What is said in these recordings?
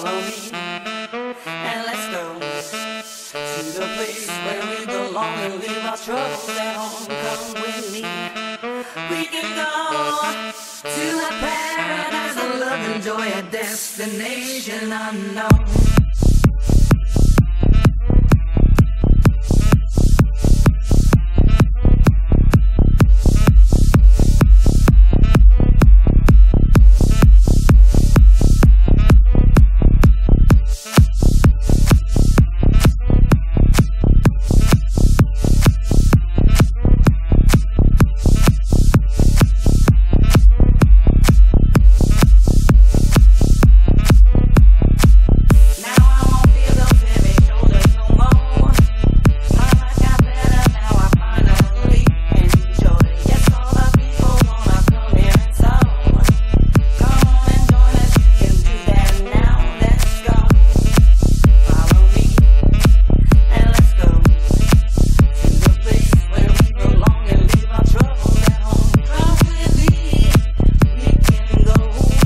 Follow me and let's go to the place where we belong and leave our troubles at home. Come with me. We can go to a paradise of love and joy, a destination unknown.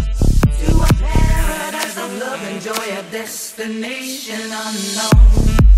Enjoy a destination unknown.